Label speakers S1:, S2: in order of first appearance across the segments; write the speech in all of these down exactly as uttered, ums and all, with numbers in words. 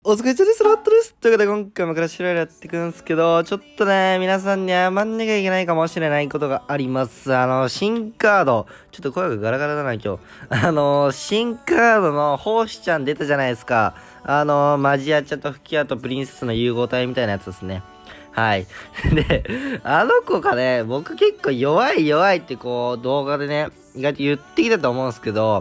S1: お疲れ様です。ロットです。ということで、今回もクラッシュロイヤルやっていくんですけど、ちょっとね、皆さんに謝んなきゃいけないかもしれないことがあります。あの、新カード、ちょっと声がガラガラだな、今日。あの、新カードのホウシちゃん出たじゃないですか。あの、マジアチャとフキアとプリンセスの融合体みたいなやつですね。はい。で、あの子がね、僕結構弱い弱いってこう、動画でね、意外と言ってきたと思うんですけど、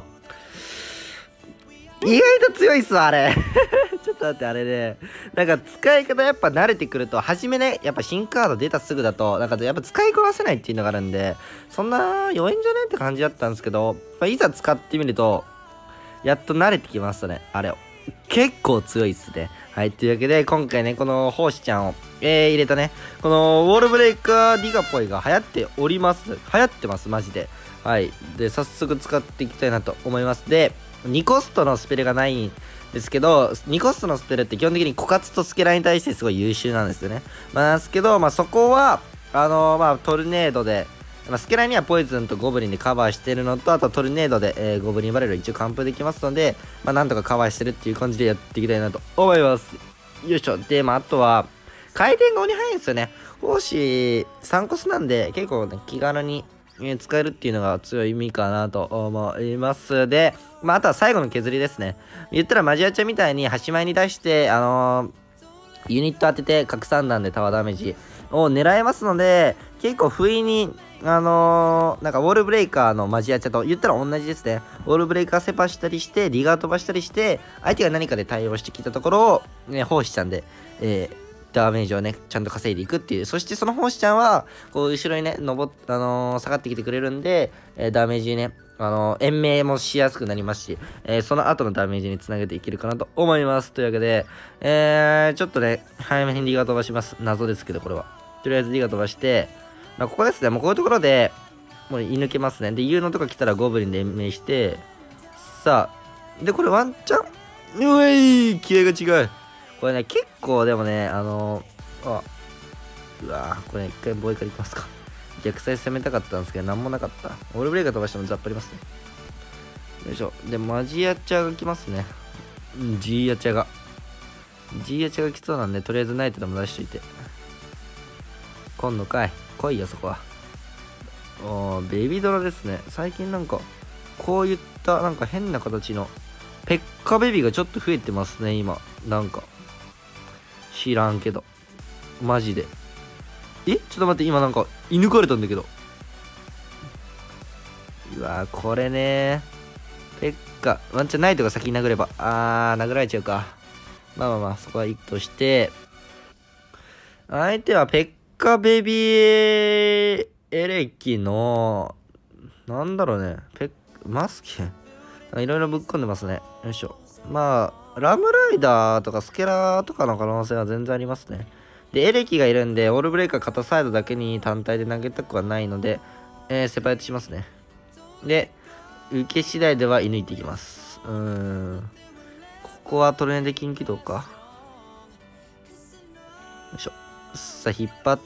S1: 意外と強いっすわ、あれ。ちょっと待って、あれね。なんか使い方やっぱ慣れてくると、はじめね、やっぱ新カード出たすぐだと、なんかやっぱ使いこなせないっていうのがあるんで、そんな弱いんじゃねって感じだったんですけど、まあ、いざ使ってみると、やっと慣れてきましたね、あれを。結構強いっすね。はい、というわけで、今回ね、このホウシちゃんを、えー、入れたね、このウォールブレイカーディガポイが流行っております。流行ってます、マジで。はい。で、早速使っていきたいなと思います。で、にコストのスペルがないんですけど、にコストのスペルって基本的に枯渇とスケラに対してすごい優秀なんですよね。まあ、なんですけど、まあ、そこは、あのー、まあ、トルネードで、まあ、スケラにはポイズンとゴブリンでカバーしてるのと、あとトルネードで、えー、ゴブリンバレル一応完封できますので、まあ、なんとかカバーしてるっていう感じでやっていきたいなと思います。よいしょ。で、まあ、あとは、回転が鬼早いんですよね。星さんコスなんで、結構ね、気軽に、えー、使えるっていうのが強い意味かなと思います。で、まあ、あとは最後の削りですね。言ったらマジアチャみたいに端前に出して、あのー、ユニット当てて拡散弾でタワーダメージを狙えますので、結構不意に、あのー、なんかウォールブレイカーのマジアチャと言ったら同じですね。ウォールブレイカーセパしたりして、リガー飛ばしたりして、相手が何かで対応してきたところを、ね、ホウシちゃんで、えー、ダメージをね、ちゃんと稼いでいくっていう。そしてそのホウシちゃんは、こう、後ろにね、登っ、あのー、下がってきてくれるんで、えー、ダメージね、あのー、延命もしやすくなりますし、えー、その後のダメージにつなげていけるかなと思います。というわけで、えー、ちょっとね、早めにリガー飛ばします。謎ですけど、これは。とりあえずリガー飛ばして、まあ、ここですね、もうこういうところで、もう射抜けますね。で、U のとか来たらゴブリンで延命して、さあ、で、これワンチャン、うえい気合が違う。これね、結構でもね、あのー、あ、うわーこれ、ね、一回防衛からいきますか。逆サイ攻めたかったんですけど、なんもなかった。オールブレイカー飛ばしてもザッパりますね。よいしょ。で、マジアチャが来ますね。うん、G アチャが。G アチャが来そうなんで、とりあえずナイトでも出しといて。今度かい。来いよ、そこは。おー、ベビドラですね。最近なんか、こういったなんか変な形の、ペッカベビーがちょっと増えてますね、今。なんか。知らんけど。マジで。えちょっと待って、今なんか、射抜かれたんだけど。うわー、これねー。ペッカ、ワンチャンナイトが先に殴れば。あー、殴られちゃうか。まあまあまあ、そこはいいとして、相手はペッカベビーエレキの、なんだろうね。ペッ、マスケン。いろいろぶっ込んでますね。よいしょ。まあ、ラムライダーとかスケラーとかの可能性は全然ありますね。で、エレキがいるんで、オールブレイカー片サイドだけに単体で投げたくはないので、えー、セパレートしますね。で、受け次第では射抜いていきます。うーん。ここはトレーンで近畿道か。よいしょ。さあ、引っ張って、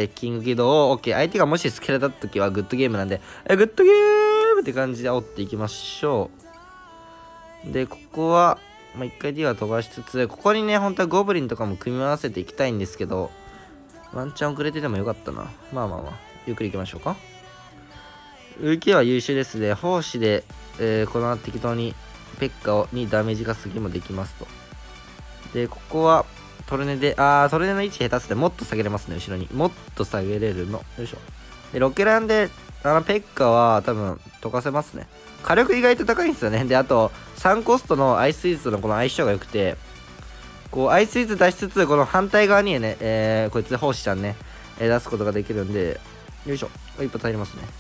S1: キング起動を、OK。相手がもしスケラだった時はグッドゲームなんで、え、グッドゲームって感じで煽っていきましょう。で、ここは、まあ、一回 D は飛ばしつつ、ここにね、本当はゴブリンとかも組み合わせていきたいんですけど、ワンチャン遅れててもよかったな。まあまあまあ、ゆっくり行きましょうか。受けは優秀ですね。奉仕で、えー、この適当にペッカをにダメージ稼ぎもできますと。で、ここはトルネで、あー、トルネの位置下手っすね。もっと下げれますね、後ろに。もっと下げれるの。よいしょ。で、ロケランで、あの、ペッカは多分溶かせますね。火力意外と高いんですよね。で、あと、さんコストのアイスイーツとのこの相性が良くて、こう、アイスイーツ出しつつ、この反対側にね、えー、こいつ、ホウシちゃんね、えー、出すことができるんで、よいしょ。一発入りますね。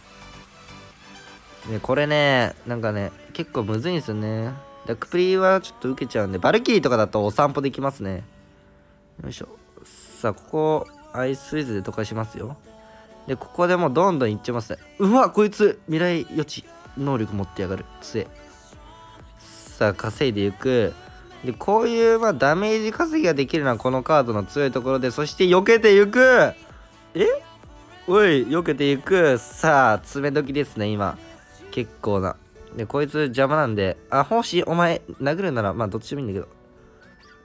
S1: ね、これね、なんかね、結構むずいんですよね。ダックプリはちょっと受けちゃうんで、バルキリーとかだとお散歩できますね。よいしょ。さあ、ここ、アイスイーツで溶かしますよ。で、ここでもうどんどんいっちゃいますね。うわ、こいつ、未来予知能力持ってやがる。杖。さあ、稼いでいく。で、こういう、まあ、ダメージ稼ぎができるのはこのカードの強いところで、そして避けていく。えおい、避けていく。さあ、詰め時ですね、今。結構な。で、こいつ邪魔なんで、あ、星、お前、殴るなら、まあ、どっちでもいいんだけど。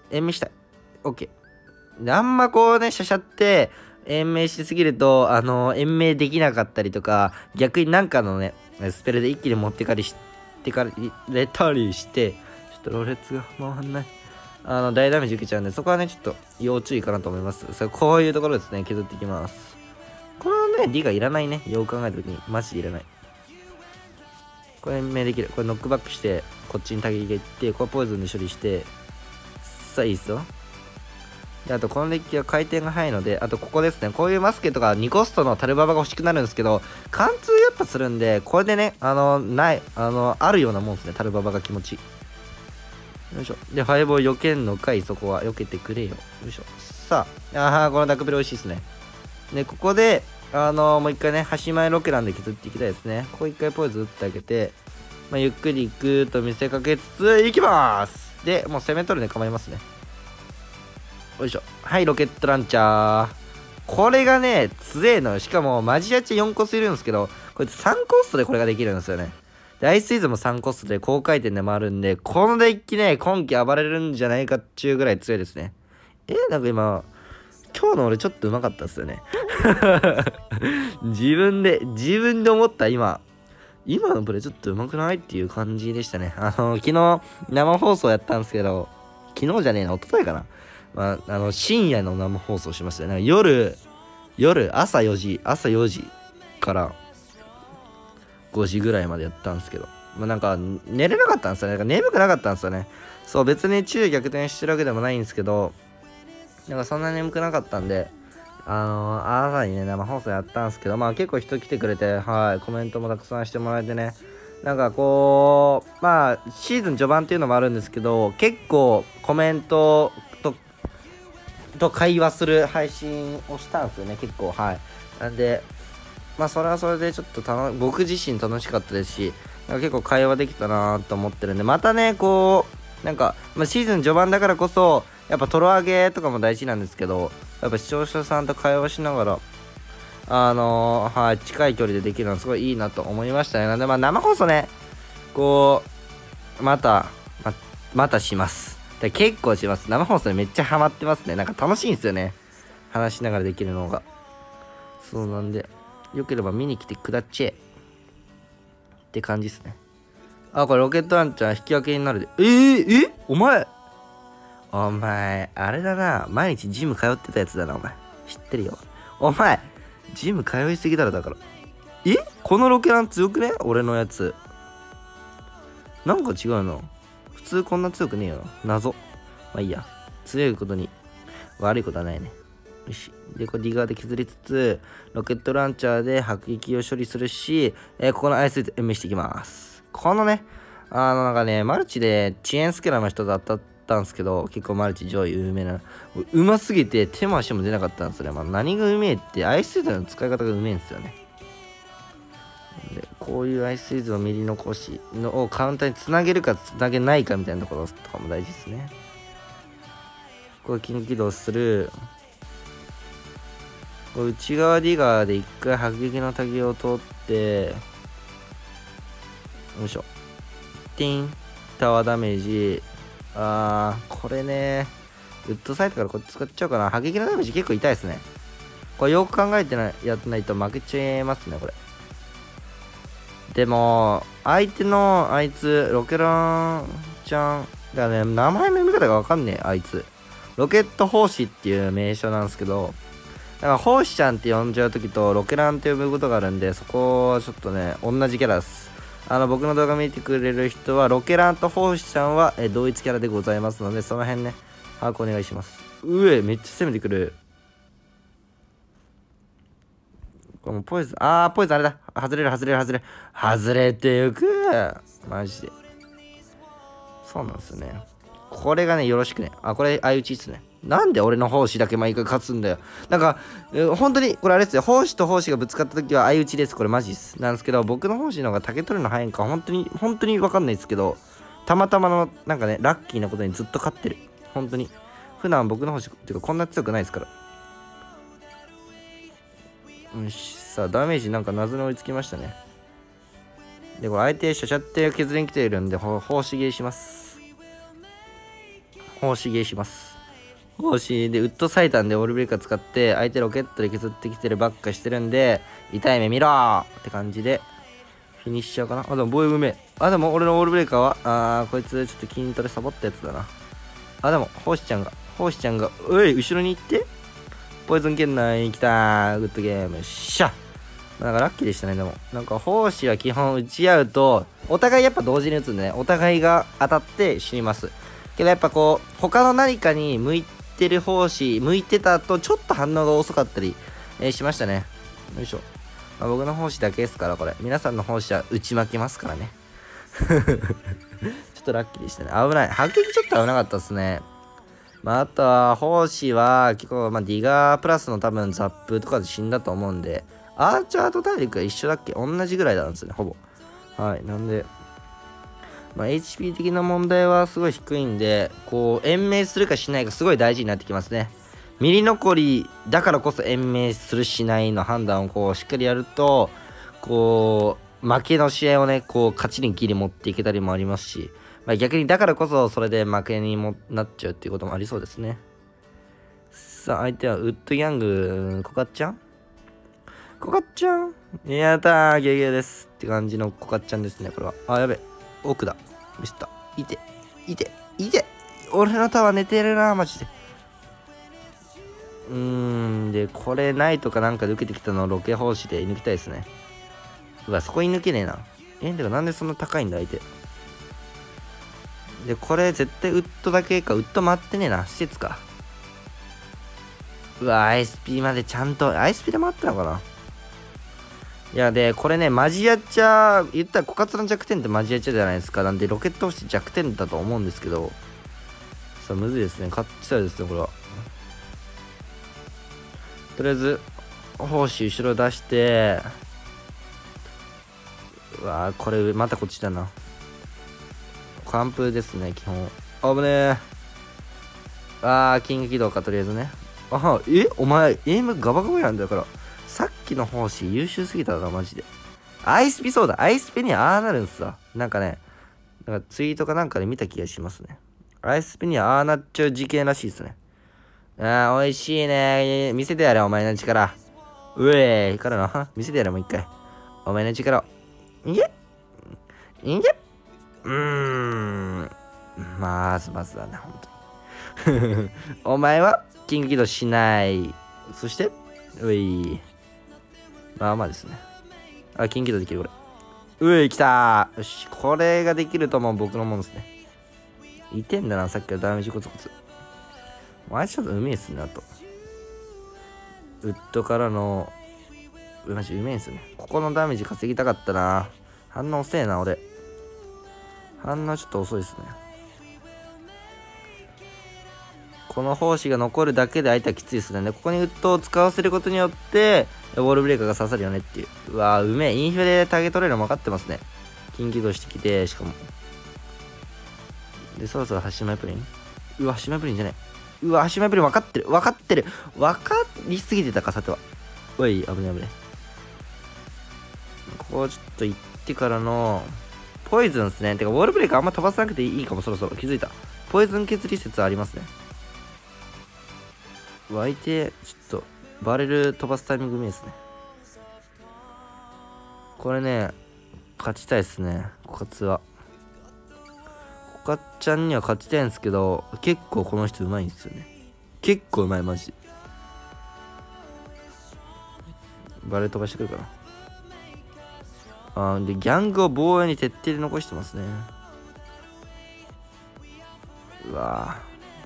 S1: 延命したい。OK。で、あんまこうね、シャシャって、延命しすぎると、あのー、延命できなかったりとか、逆になんかのね、スペルで一気に持ってかりしてかれたりして、ちょっとロレツが回んない。あの、大ダメージ受けちゃうんで、そこはね、ちょっと要注意かなと思います。それこういうところですね、削っていきます。このね、D がいらないね。よく考えたときに、マジでいらない。これ延命できる。これノックバックして、こっちにタギがいって、これポイズンで処理して、さあいいっすよ。で、あとこのデッキは回転が早いので、あとここですね、こういうマスケとかにコストのタルババが欲しくなるんですけど、貫通やっぱするんで、これでね、あの、ない、あの、あるようなもんですね、タルババが気持ちいい。よいしょ。で、ファイブを避けんのかい、そこは。避けてくれよ。よいしょ。さあ、あー、このダクベル美味しいですね。で、ここで、あのー、もう一回ね、端前ロケランで削っていきたいですね。ここ一回ポイズン打ってあげて、まあ、ゆっくり行くと見せかけつつ、行きまーす。で、もう攻め取るで構いますね。よいしょ。はい、ロケットランチャー。これがね、強えのよ。しかも、マジアチよんコスいるんですけど、こいつさんコストでこれができるんですよね。で、アイスイズもさんコストで高回転で回るんで、このデッキね、今季暴れるんじゃないかっちゅうぐらい強いですね。え、なんか今、今日の俺ちょっと上手かったっすよね。自分で、自分で思った今、今のプレイちょっと上手くないっていう感じでしたね。あの、昨日生放送やったんですけど、昨日じゃねえな、一昨日かな。まあ、あの、深夜の生放送しましたね。なんか夜、夜、朝よじ、朝よじからごじぐらいまでやったんですけど、まあ、なんか寝れなかったんですよね。なんか眠くなかったんですよね。そう、別に中逆転してるわけでもないんですけど、なんかそんな眠くなかったんで、あのー、朝にね、生放送やったんですけど、まあ結構人来てくれて、はい、コメントもたくさんしてもらえてね、なんかこう、まあ、シーズン序盤っていうのもあるんですけど、結構コメントと、と会話する配信をしたんですよね、結構、はい。なんで、まあそれはそれでちょっと楽僕自身楽しかったですし、なんか結構会話できたなと思ってるんで、またね、こう、なんか、まあ、シーズン序盤だからこそ、やっぱトロ上げとかも大事なんですけど、やっぱ視聴者さんと会話しながら、あのー、はい、近い距離でできるのはすごいいいなと思いましたね。なんで、まあ生放送ね、こう、また、ま、またします。で結構します。生放送にめっちゃハマってますね。なんか楽しいんですよね。話しながらできるのが。そうなんで、よければ見に来てくだっちゃえ。って感じですね。あ、これロケットランチャー引き分けになるで。えー、えお前お前、あれだな。毎日ジム通ってたやつだな、お前。知ってるよ。お前、ジム通いすぎだろ、だから。えこのロケラン強くね俺のやつ。なんか違うな。普通こんな強くねえよな。謎。まあいいや。強いことに悪いことはないね。よし。で、これディガーで削りつつ、ロケットランチャーで迫撃を処理するし、えー、ここのアイスで延命していきます。このね、あのなんかね、マルチで遅延スケラの人と当たったんですけど、結構マルチ上位有名な。うますぎて手も足も出なかったんですよね。まあ、何がうめえって、アイスイズの使い方がうめえんですよね。で、こういうアイスイズのミリ残しのをカウンターにつなげるかつなげないかみたいなところとかも大事ですね。これ筋起動する。これ内側ディガーで一回迫撃のタギを通って、よいしょ。ティン。タワーダメージ。あー、これね。ウッドサイトからこっち使っちゃおうかな。迫撃のダメージ結構痛いですね。これよく考えてない、やってないと負けちゃいますね、これ。でも、相手のあいつ、ロケランちゃんがね、名前の読み方がわかんねえ、あいつ。ロケット奉仕っていう名称なんですけど、だから奉仕ちゃんって呼んじゃうときとロケランって呼ぶことがあるんで、そこはちょっとね、同じキャラです。あの、僕の動画見てくれる人は、ロケランと奉仕ちゃんはえ同一キャラでございますので、その辺ね、把握お願いします。うえ、めっちゃ攻めてくる。このポイズン、あー、ポイズンあれだ。外れる、外れる、外れる。外れてゆく。マジで。そうなんですよね。これがね、よろしくね。あ、これ、相打ちっすね。なんで俺の奉仕だけ毎回勝つんだよ。なんか、本当に、これあれですよ。奉仕と奉仕がぶつかった時は相打ちです。これマジっす。なんですけど、僕の奉仕の方が竹取るの早いんか、本当に、本当にわかんないですけど、たまたまの、なんかね、ラッキーなことにずっと勝ってる。本当に。普段僕の奉仕っていうか、こんな強くないですから。よし、さあ、ダメージなんか謎に追いつきましたね。で、これ相手、シャシャって削りに来ているんで、奉仕切りします。 奉仕ゲーします。奉仕でウッド最短でオールブレーカー使って相手ロケットで削ってきてるばっかしてるんで、痛い目見ろーって感じでフィニッシャーかな。あ、でも防衛うめえ。あ、でも俺のオールブレーカーは、あー、こいつちょっと筋トレサボったやつだな。あ、でも、奉仕ちゃんが、奉仕ちゃんが、おい、後ろに行って、ポイズン圏内来たー。グッドゲーム。しゃなんかラッキーでしたね、でも。なんか、奉仕は基本打ち合うと、お互いやっぱ同時に打つんでね、お互いが当たって死にます。けどやっぱこう、他の何かに向いてる奉仕、向いてたと、ちょっと反応が遅かったり、えー、しましたね。よいしょ。まあ、僕の奉仕だけですから、これ。皆さんの奉仕は打ち負けますからね。ちょっとラッキーでしたね。危ない。迫撃ちょっと危なかったですね。まあ、あとは、奉仕は、結構、まあ、ディガープラスの多分、ザップとかで死んだと思うんで、アーチャーと大陸が一緒だっけ？同じぐらいなんですよね、ほぼ。はい。なんで、まあ、エイチピー 的な問題はすごい低いんで、こう、延命するかしないかすごい大事になってきますね。ミリ残りだからこそ延命するしないの判断をこう、しっかりやると、こう、負けの試合をね、こう、勝ちにギリ持っていけたりもありますし、まあ、逆にだからこそそれで負けにもなっちゃうっていうこともありそうですね。さあ、相手はウッドギャング、コカちゃんコカちゃんやったー、ゲーゲーです。って感じのコカちゃんですね、これは。あ、やべ。奥だ。ミスった。いて。いて。いて。俺のタワー寝てるな、マジで。うーん、で、これないとかなんかで受けてきたのをロケ方式で射抜きたいですね。うわ、そこ射抜けねえな。え、だからなんでそんな高いんだ、相手。で、これ絶対ウッドだけか、ウッド回ってねえな。施設か。うわ、アイエスピー までちゃんと、アイエスピー で回ったのかな。いや、で、これね、マジアチャー、言ったら枯渇の弱点ってマジアチャーじゃないですか。なんで、ロケット押して弱点だと思うんですけど、さあ、むずいですね。勝ちたいですね、これは。とりあえず、砲士後ろ出して、うわー、これ、またこっちだな。完封ですね、基本。あぶねー。あー、キング起動か、とりあえずね。あ、えお前、エイムガバガバやんだから。さっきの方針優秀すぎたな、マジで。アイスピそうだ。アイスピにはああなるんすわ。なんかね、なんかツイートかなんかで見た気がしますね。アイスピにはああなっちゃう事件らしいですね。ああ、美味しいね。見せてやれ、お前の力。うえー、からな。見せてやれ、もう一回。お前の力を。いけいけうーん。まずまずだね、ほんとに。お前は、キング起動しない。そして、うい。まあまあですね。あ、キング起動できる、これ。うい、来たー。よし、これができるともう僕のもんですね。いてんだな、さっきからダメージコツコツ。あいつちょっとうめえっすね、あと。ウッドからの、うまじうめえんすね。ここのダメージ稼ぎたかったな。反応遅えな、俺。反応ちょっと遅いですね。この胞子が残るだけで相手はきついですね。で、ここにウッドを使わせることによって、ウォールブレーカーが刺さるよねっていう。うわー、うめえ。インフレでターゲット取れるの分かってますね。緊急動してきて、しかも。で、そろそろ端前プリン。うわ、端前プリンじゃない。うわ、端前プリン分かってる。分かってる。分かりすぎてたか、さては。おい、危ない危ない。ここちょっと行ってからの、ポイズンですね。てか、ウォールブレーカーあんま飛ばさなくていいかも、そろそろ。気づいた。ポイズン削り説ありますね。湧いて、ちょっと、バレル飛ばすタイミング見えですね。これね、勝ちたいですね、コカツは。コカちゃんには勝ちたいんですけど、結構この人うまいんですよね。結構うまい、マジで。バレル飛ばしてくるかな。あーで、ギャングを防衛に徹底で残してますね。うわ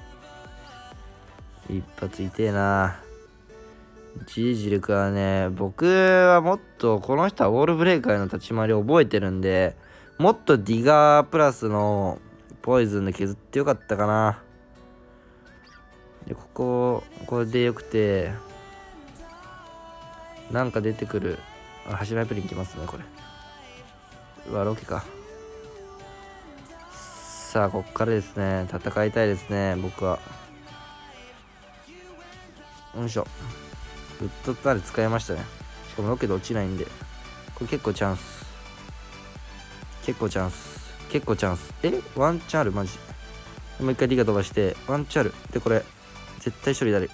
S1: ぁ。一発痛えな。ジージルクはね、僕はもっとこの人はウォールブレーカーの立ち回りを覚えてるんで、もっとディガープラスのポイズンで削ってよかったかな。で、ここ、これでよくて、なんか出てくる。あ、端前プリンきますね、これ。うわ、ロケか。さあ、こっからですね。戦いたいですね、僕は。よいしょ。ウッドタレ使いましたね。しかもロケで落ちないんで。これ結構チャンス。結構チャンス。結構チャンス。えワンチャンあるマジ。 もう一回リガ飛ばしてワンチャルで、これ絶対処理だる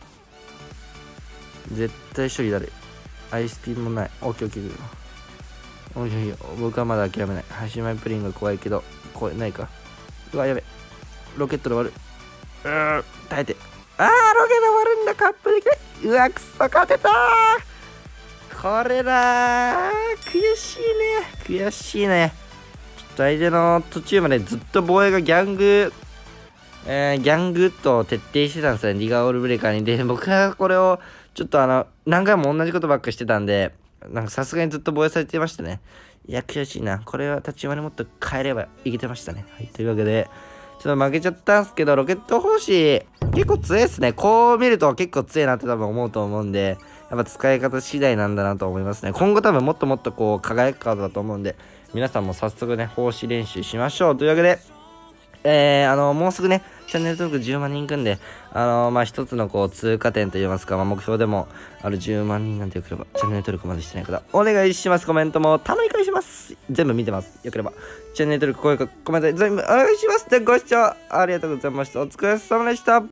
S1: 絶対処理だるアイスピンもない。オッケーオッケーオッケー。僕はまだ諦めない。ハシマイプリンが怖いけど怖いないか。うわやべ、ロケットで終わる。うー耐えて、あーロケで終わるんだ。カップできない。うわくそ勝てたー。これだー、悔しいね悔しいね。ちょっと相手の途中までずっと防衛がギャングえー、ギャングと徹底してたんですよね、リガオールブレーカーに。で、僕はこれを、ちょっとあの、何回も同じことばっかしてたんで、なんかさすがにずっと防衛されてましたね。いや、悔しいな。これは立ち回りもっと変えればいけてましたね。はい、というわけで、ちょっと負けちゃったんすけど、ロケット砲士、結構強いっすね。こう見ると結構強いなって多分思うと思うんで、やっぱ使い方次第なんだなと思いますね。今後多分もっともっとこう、輝くカードだと思うんで、皆さんも早速ね、砲士練習しましょう。というわけで、えー、あの、もうすぐね、チャンネル登録じゅうまんにんいくんで、あのー、まあ、一つのこう、通過点といいますか、まあ、目標でもあるじゅうまんにんなんてよければ、チャンネル登録までしてない方、お願いします。コメントもたまに返します。全部見てます。よければ、チャンネル登録、高評価、コメント全部お願いします。で、ご視聴ありがとうございました。お疲れ様でした。